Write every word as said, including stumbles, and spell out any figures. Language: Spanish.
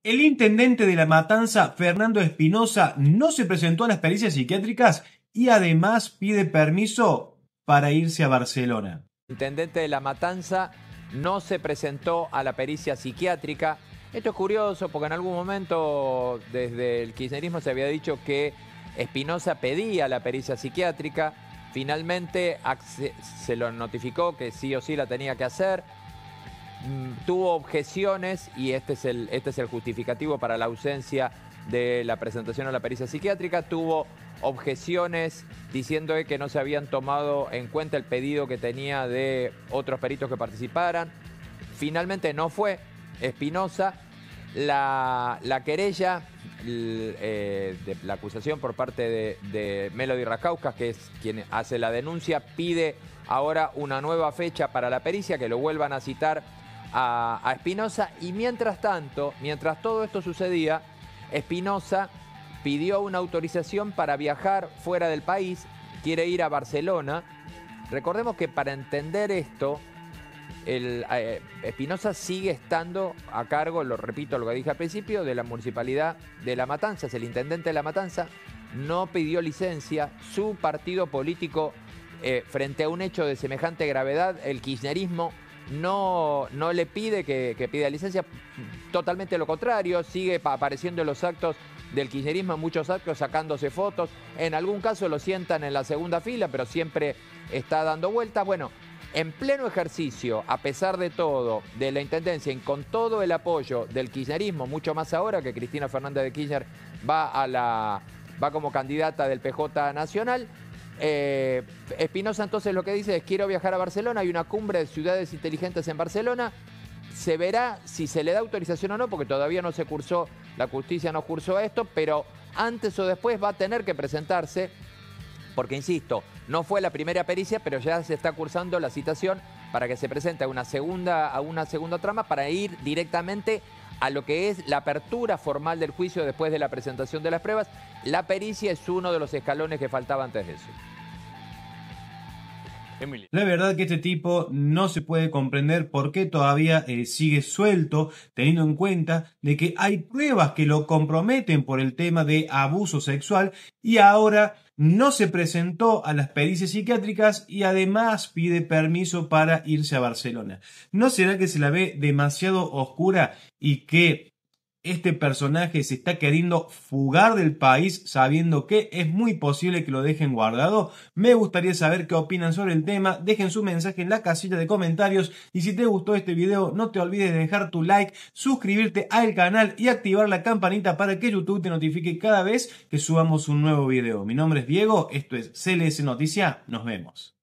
El intendente de La Matanza, Fernando Espinosa, no se presentó a las pericias psiquiátricas y además pide permiso para irse a Barcelona. El intendente de La Matanza no se presentó a la pericia psiquiátrica. Esto es curioso porque en algún momento desde el kirchnerismo se había dicho que Espinosa pedía la pericia psiquiátrica. Finalmente se lo notificó que sí o sí la tenía que hacer. Tuvo objeciones y este es el, este es el justificativo para la ausencia de la presentación a la pericia psiquiátrica. Tuvo objeciones diciendo que no se habían tomado en cuenta el pedido que tenía de otros peritos que participaran. Finalmente no fue Espinosa. La, la querella, eh, de, la acusación por parte de, de Melody Racauskas, que es quien hace la denuncia, pide ahora una nueva fecha para la pericia, que lo vuelvan a citar a, a Espinosa. Y mientras tanto, mientras todo esto sucedía, Espinosa pidió una autorización para viajar fuera del país, quiere ir a Barcelona. Recordemos que para entender esto, el, eh, Espinosa sigue estando a cargo, lo repito lo que dije al principio, de la municipalidad de La Matanza, es el intendente de La Matanza, no pidió licencia. Su partido político, eh, frente a un hecho de semejante gravedad, el kirchnerismo, no, no le pide que, que pida licencia, totalmente lo contrario, sigue apareciendo en los actos del kirchnerismo, en muchos actos sacándose fotos, en algún caso lo sientan en la segunda fila, pero siempre está dando vueltas. Bueno, en pleno ejercicio, a pesar de todo, de la intendencia y con todo el apoyo del kirchnerismo, mucho más ahora que Cristina Fernández de Kirchner va, a la, va como candidata del P J nacional, eh, Espinosa entonces lo que dice es: quiero viajar a Barcelona, hay una cumbre de ciudades inteligentes en Barcelona, se verá si se le da autorización o no, porque todavía no se cursó, la justicia no cursó esto, pero antes o después va a tener que presentarse. Porque, insisto, no fue la primera pericia, pero ya se está cursando la citación para que se presente a una segunda, a una segunda trama para ir directamente a lo que es la apertura formal del juicio después de la presentación de las pruebas. La pericia es uno de los escalones que faltaba antes de eso. Emily. La verdad que este tipo no se puede comprender por qué todavía eh, sigue suelto, teniendo en cuenta de que hay pruebas que lo comprometen por el tema de abuso sexual y ahora no se presentó a las pericias psiquiátricas y además pide permiso para irse a Barcelona. ¿No será que se la ve demasiado oscura y que este personaje se está queriendo fugar del país sabiendo que es muy posible que lo dejen guardado? Me gustaría saber qué opinan sobre el tema. Dejen su mensaje en la casilla de comentarios y si te gustó este video no te olvides de dejar tu like, suscribirte al canal y activar la campanita para que YouTube te notifique cada vez que subamos un nuevo video. Mi nombre es Diego, esto es C L S Noticia, nos vemos.